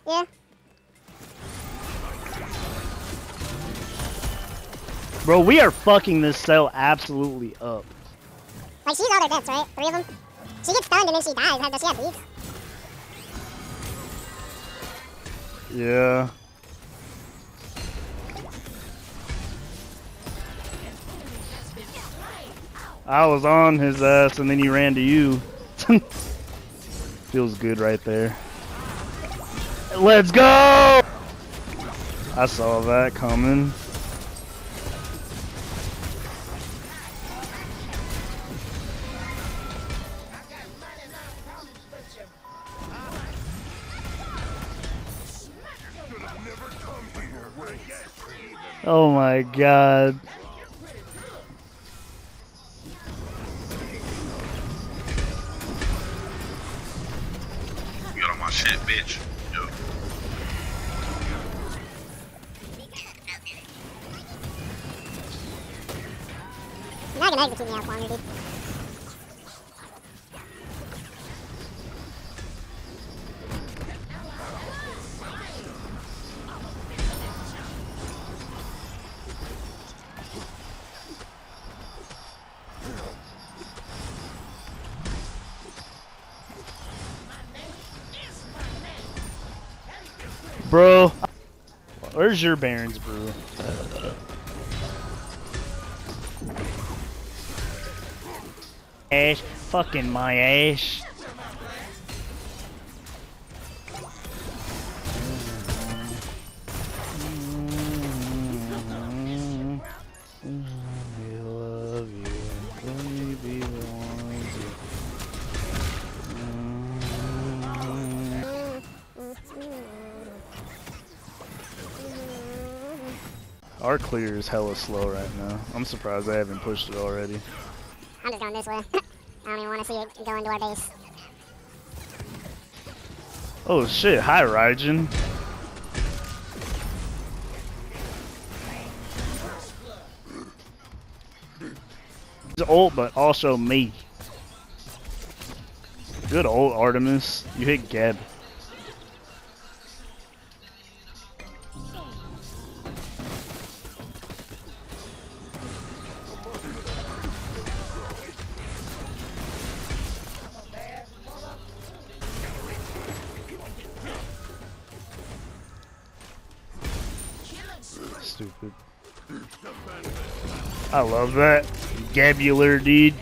Yeah. Bro, we are fucking this cell absolutely up. Like, she's all their deaths, right? 3 of them? She gets stunned and then she dies. Does she have beats? Yeah. I was on his ass and then he ran to you. Feels good right there. Let's go! I saw that coming. Oh my god. Get on my shit, bitch. Yo. You're not gonna execute me out longer, dude. Bro, where's your Barons brew? Ash, fucking my ash. Our clear is hella slow right now. I'm surprised I haven't pushed it already. I'm just going this way. I don't even want to see it go into our base. Oh shit, hi Raijin. He's ult, but also me. Good ult, Artemis. You hit Geb. Stupid. I love that. Gabular, dude.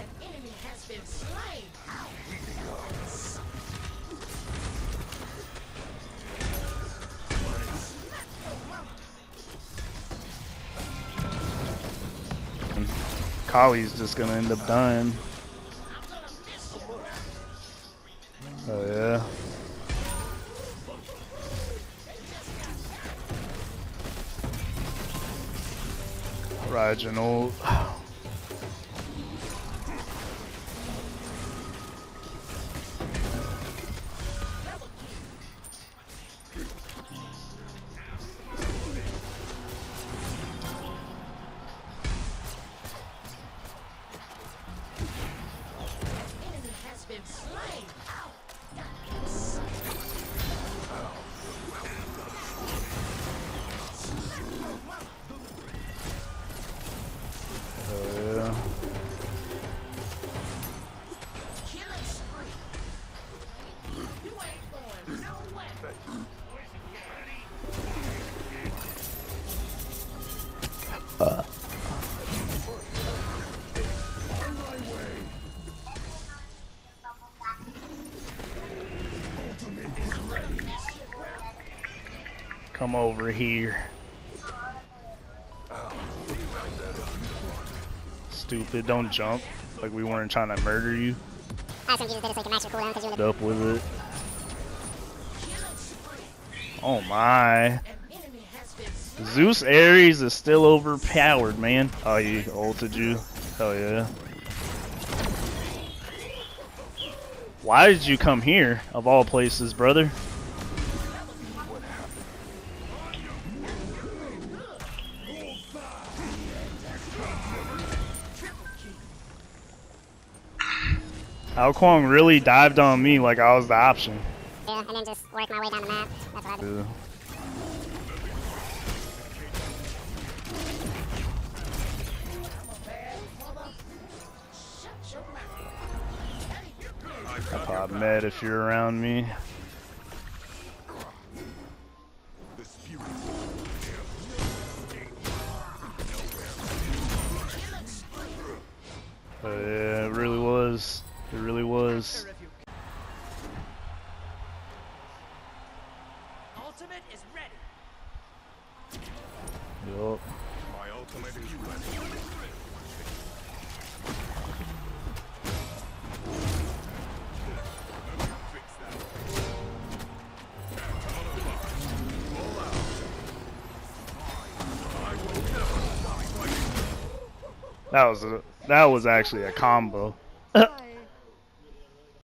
Kali's just gonna end up dying. Oh yeah. Raijin ult. Come over here. Stupid, don't jump. Like we weren't trying to murder you. I assumed you just did it so you can match your cooldown because you're in the... Up with it. Oh my. Zeus Ares is still overpowered, man. Oh, he ulted you. Hell yeah. Why did you come here, of all places, brother? Ao Kuang really dived on me like I was the option. Yeah, and then just work my way down the map. That's what I do. Yeah. I pop med if you're around me. Yeah, it really was. It really was. Ultimate is ready. Yup. My ultimate is ready. That was actually a combo.